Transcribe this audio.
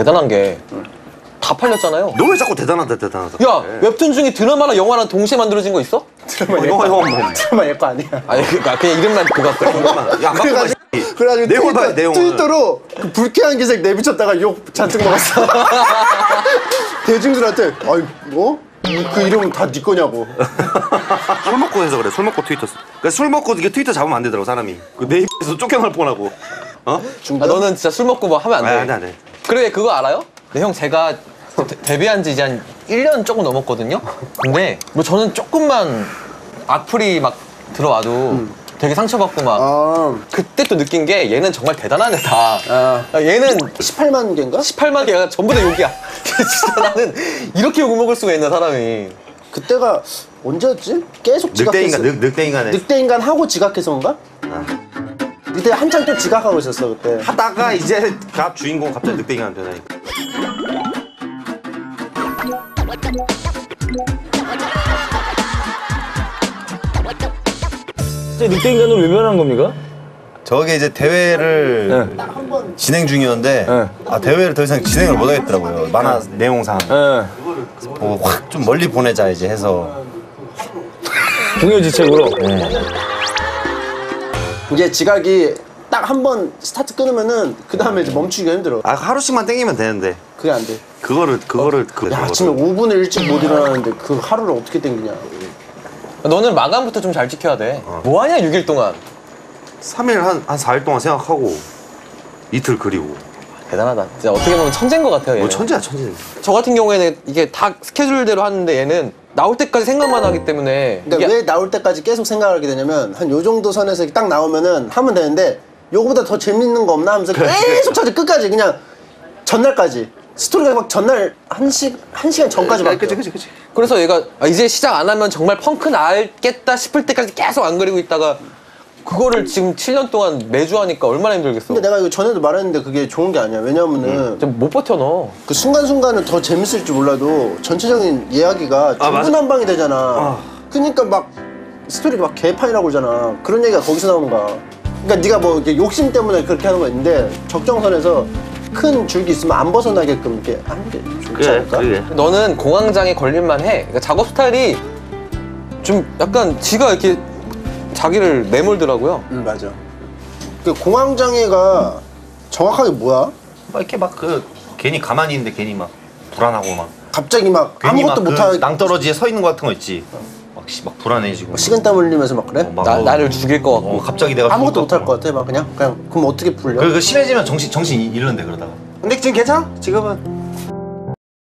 대단한 게 다 팔렸잖아요. 너 왜 자꾸 대단하다 야, 웹툰 중에 드라마랑 영화랑 동시에 만들어진 거 있어? 드라마 영화 뭐 드라마 얘거 아니야. 아니 그냥 이름만 그거 같아. 야 그래가지고 내용을 봐야 내용을. 트위터로 그 불쾌한 기색 내비쳤다가 욕 잔뜩 먹었어. 대중들한테 아이 뭐? 그 이름은 다 네 거냐고. 술 먹고 해서 그래. 술 먹고 트위터 그러니까 술 먹고 이게 트위터 잡으면 안 되더라고 사람이. 그 내 입에서 쫓겨날 뻔하고. 어? 아, 너는 진짜 술 먹고 뭐 하면 안 돼. 안 돼, 안 돼. 그래 그거 알아요? 네 형 제가 데뷔한 지 이제 한 1년 조금 넘었거든요? 근데 뭐 저는 조금만 악플이 막 들어와도 되게 상처받고 막 그때 또 느낀 게 얘는 정말 대단한 애다. 얘는 18만 개인가? 18만 개가 전부 다 욕이야. 진짜 나는 이렇게 욕을 먹을 수가 있나 사람이. 그때가 언제였지? 계속 지각했어. 늑대인간에 늑대인간 하고 지각해서인가? 그때 한창 또 지각하고 있었어 그때. 하다가 이제 주인공 갑자기 늑대인간 되나니까. 늑대인간으로 왜 변한 겁니까? 저게 이제 대회를 진행 중이었는데 대회를 더 이상 진행을 못 하겠더라고요. 만화 내용상. 확 좀 멀리 보내자 이제 해서. 동요지책으로. 이제 지각이 딱 한 번 스타트 끊으면은 그 다음에 이제 멈추기가 힘들어. 하루씩만 땡기면 되는데. 그게 안 돼. 그거를 야, 아침에 5분을 일찍 못 일어나는데 그 하루를 어떻게 땡기냐. 너는 마감부터 좀 잘 지켜야 돼. 뭐 하냐 6일 동안. 3일 한 4일 동안 생각하고 이틀 그리고. 대단하다. 진짜 어떻게 보면 천재인 것 같아요. 얘는. 뭐 천재야 천재. 저 같은 경우에는 이게 다 스케줄대로 하는데 얘는 나올 때까지 생각만 하기 때문에. 그러니까 이게 왜 나올 때까지 계속 생각을 하게 되냐면 한 요 정도 선에서 딱 나오면은 하면 되는데 요거보다 더 재밌는 거 없나 하면서 계속 찾아 끝까지 그냥 전날까지 스토리가 막 전날 한 시간 전까지 막. 그치. 그래서 얘가 이제 시작 안 하면 정말 펑크 나겠다 싶을 때까지 계속 안 그리고 있다가 그거를 지금 7년 동안 매주 하니까 얼마나 힘들겠어. 근데 내가 이거 전에도 말했는데 그게 좋은 게 아니야. 왜냐면은 진짜 못 버텨 너. 그 순간순간은 더 재밌을지 몰라도 전체적인 이야기가 중구난방이 되잖아. 그러니까 막 스토리가 막 개판이라고 그러잖아. 그런 얘기가 거기서 나오는 거야. 그러니까 네가 뭐 이렇게 욕심 때문에 그렇게 하는 거 있는데 적정선에서 큰 줄기 있으면 안 벗어나게끔 이렇게 하는 게 좋지 않을까? 그래. 너는 공황장애 걸릴만 해. 그러니까 작업 스타일이 좀 약간 지가 이렇게 자기를 내몰더라고요. 맞아. 그 공황장애가 정확하게 뭐야? 막 이렇게 막 괜히 가만히 있는데 괜히 막 불안하고 막 갑자기 막 괜히 아무것도 막 못하게 낭떠러지에 서 있는 거 같은 거 있지. 막 불안해지고. 식은땀 흘리면서 막 그래? 나를 죽일 것 같고. 갑자기 내가 아무것도 못할 것 같아. 막 그냥 그럼 어떻게 풀려? 그 심해지면 정신 잃는데 그러다가. 근데 지금 괜찮아? 지금은